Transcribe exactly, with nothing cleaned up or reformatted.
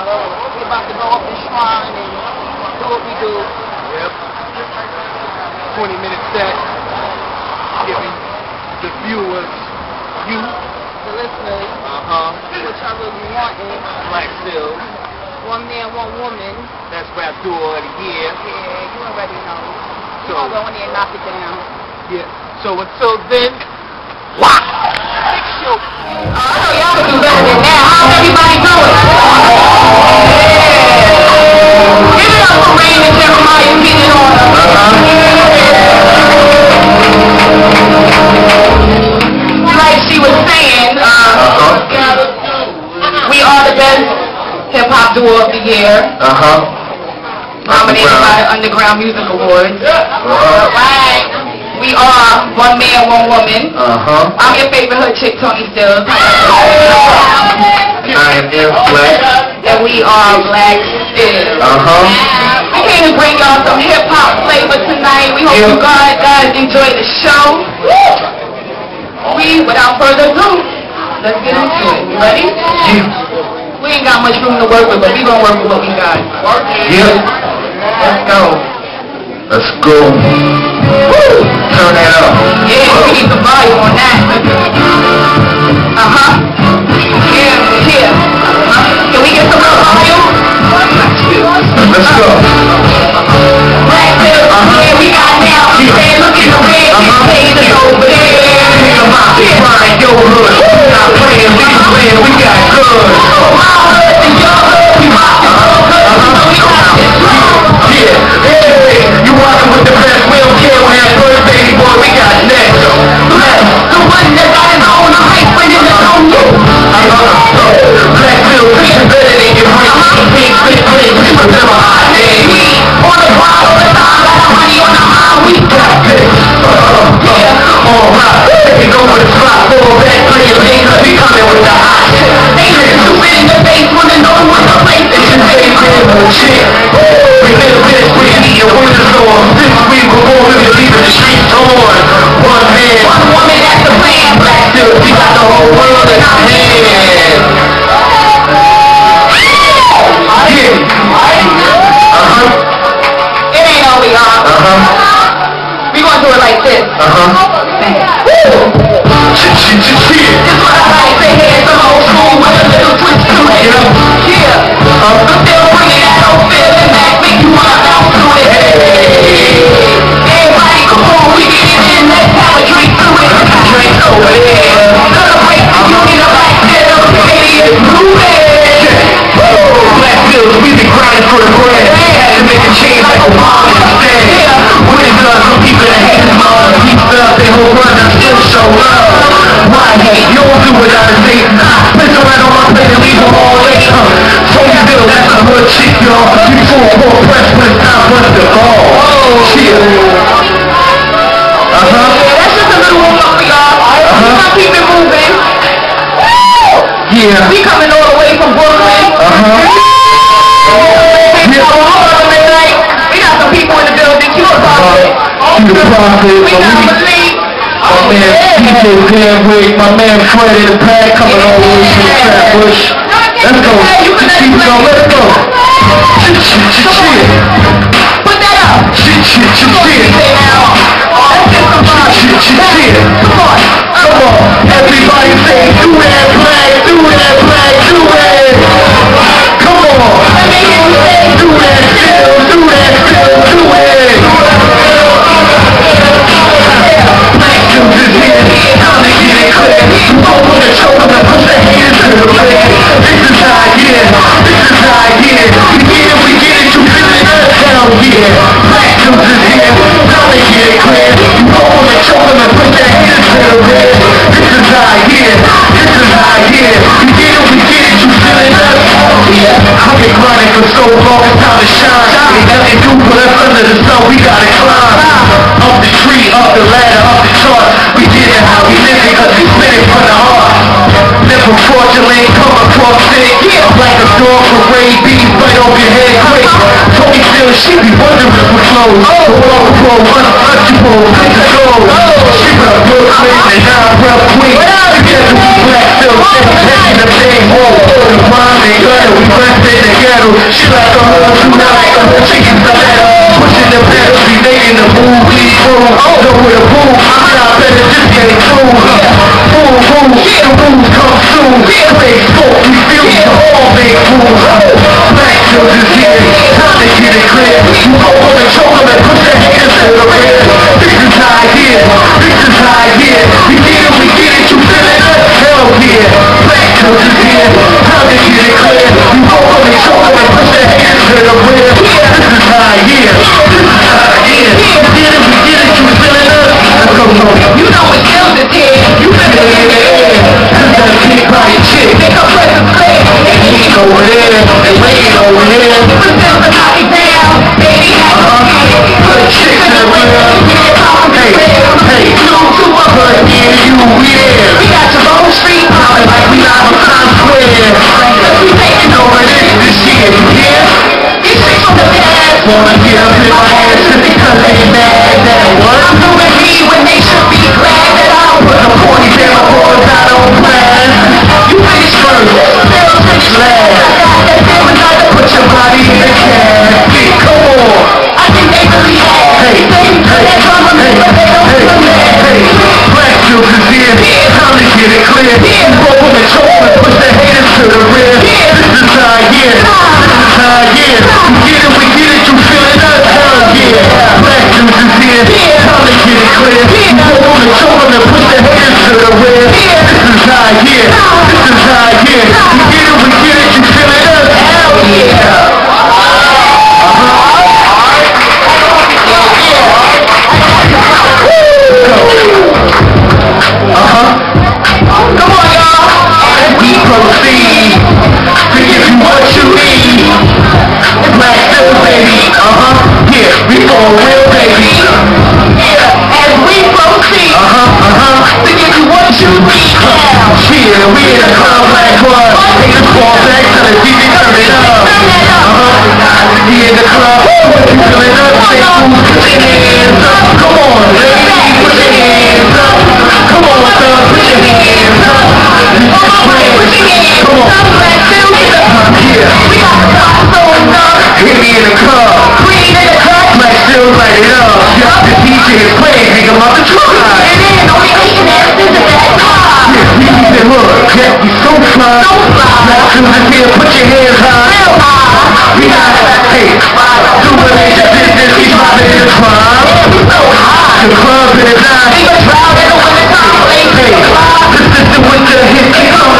We about to go up the shrine and do what we do. Yep. twenty minute set. Giving the viewers, you, The listeners, uh-huh, what y'all really wanting. Black Phil. One man, one woman. That's Rap Duo of the Year. Yeah, you already know. So, You gonna go in there and knock it down. yeah. So until then, wow! Fix your... Oh, I know y'all can do better than that. How's everybody doing? Yeah. Give it up for Rain and Jeremiah getting it on. Like she was saying, uh, we are the best hip-hop duo of the year. Uh-huh. Nominated by the Underground Music Awards. Uh-huh. Right. We are one man, one woman. Uh-huh. I'm your favorite hood chick, Tony Stills. I am M Black. And we are Black Stills. Uh-huh. We came to bring y'all some hip-hop flavor tonight. We hope Yeah. you guys, guys enjoy the show. We, without further ado, let's get into it. You ready? Yeah. We ain't got much room to work with, but we gonna work with what we got. Yep. Let's go. Let's go. Woo! Turn that up. Yeah, we need some volume on that. Uh-huh. Yeah, yeah. Uh-huh. Can we get some more volume? Let's go. Black Phil, yeah, we got now. Hey, look at the red, these pages over there. Nigga, my shit, right, your hood. Not playing, we playing, we got good. My hood and your hood, we rock the whole hood. We got this road. Yeah, hey, you rockin' with the best, we don't care when that first baby boy, we got next. Black, the one that got his own hype when it's on you. Black Phil, pushing better than your brain. Big, big, big, we remember our name. We on the grind all the time, got our money on the mind. We got this. Yeah, alright. Taking over the spot, fall back, playing lane, cause we coming with the hot shit. they stupid in the face, wanna know what the place is. It's a crib shit. We live this, we need a winter storm. This week before we can leave the streets torn. One man, One woman, that's the plan. Black Phil, we got the whole world in our hands. Yeah. Uh-huh. It ain't all we are. Uh-huh. We gonna do it like this. Uh-huh. Shit, shit, shit, shit. This what I like to hear, some old school with a little twist to it. Yeah. Uh-huh. But still bringing that old feeling back, make you wanna bounce to it. Everybody come on, we get it in, let's have a drink to it. Drink over there. Celebrate the union of Black Phil, idiot, move it. Black Phil, we been grinding for the bread. Had to make a change like Obama instead. What is love? Some people that hate his mom. He felt their whole run, I still show love. Why hate? You don't do what I say. Spit around on my plate and leave them all late. Tony Bill, that's a hood chick, y'all. You four four press when it's time for us to ball. Chill. Uh-huh. Yeah, that's just a little warm up for y'all. Uh-huh. We gonna keep it moving. Yeah. We coming all the way from Brooklyn. Uh-huh. We got some people in the building. Q the Prophet. Q the Prophet. We got Malik. My man D J Danwick, my man Fred in the pack coming all the way from Flatbush. Let's go. Keep it on, let's go. Shit, shit, shit, shit. Put that up. Shit, shit, shit, shit. Let's get some fun. Shit, shit, shit. Come on. Come on. Everybody say, do that flag, do that flag, do it. Come on. Let me hear you say, Do that still, do that still, do it. Black dudes is here, time to get it clear. You don't want to choke them and push their hands to the leg. This is our year, this is our year. We get it, we get it, you feel it, hell yeah. Black dudes is here, time to get it clear. You don't want to choke them and push their hands to the leg. This is our year, this is our year. We get it, we get it, you feel it, hell yeah. I've been grinding for so long, it's time to shine. Ain't nothing new but us under the sun, we gotta climb. Up the tree, up the ladder, up the chart. We did it how we live it, cause we spit it from the heart. Never fraudulent, come across it. I'm like a dog for rabies, right off your head quick. Tony still, she be wondering for clothes. The walkable, untouchable, good to go. She from Brooklyn and I'm from Queens. Together we black silk, taking the same hole. The mom and gutter, we rest in the ghetto. She like a hoe, you not like a hoe, chicken stiletto. Pushing the pedals, we making the move, we move. Know where the move, I'm not better, just get it through. Boom, boom, the moves come soon. Play sport, we feel we all make moves. Black silk is here, time to get it clear. You go on and choke them and push their hands to the rear. This is high here, this is high here. We get it, we get it, you feel it? Hell yeah, black silk is here, time to get it clear. You go on and choke them and push their hands to the rear. This is high here, this is high here. We get it, we get it, you feel it? Let's go, go. You know what kills is here. You better get it. That big body chick, They come press the play. lean over there, they lean over here. Resist the knock it down. Baby, have a kid. Put chicks in the rear. Hey, hey, two, two, one, put me and you, yeah. We got your own street. Poppin' like we live on Times Square. We taking Over this, this year, you hear? these chicks on the dance. Wanna get up in my ass just because they mad that what? I'm doing me when they should be glad that I don't Put the forty down, boys, I don't plan. You finish first, still finish last. I got that feeling I put your body in the casket, come on. I think they really have. Hey, They hey, do that drama, hey, but they don't hey, do that. hey, black silk is here, time to get it clear. Roll them and choke them and push the haters to the rear. This is high here, this is high here. We get it, we get it, you feel it, us, hell yeah. Black silk is here, time to get it clear. Roll them and choke them and push the haters to the rear. This is high here, this is high here. We get it, we get it, you feel it, us, hell yeah. Come on, y'all. We proceed to give you what you need. Black silk, baby. Uh-huh. Yeah, we for real, baby. Yeah, as we proceed Uh-huh, uh-huh. to give you what you need now. Yeah, we in a club like what? Haters fall back to the D J turn it up. Uh-huh. We in the club. What you feeling up? Say food, put your hands up. Come on, ladies, put your hands up. Come on, son, put your hands up. Come on, put your hands up. Come on. Yeah. We got the top so enough. Hit me in the club. Green in the cut. Black still light it up. Yup, the D J is playing, hang him up the truck line. And then only hating asses in that car. Yeah, we need to look. Yeah, we so fly. So fly. Black still is here, put your hands high. Real high. We got it. Hey, do what they just did this, we dropping in the club. We so high. The club is nice. We was proud in the wintertime. Hey, this is the winter hit, keep on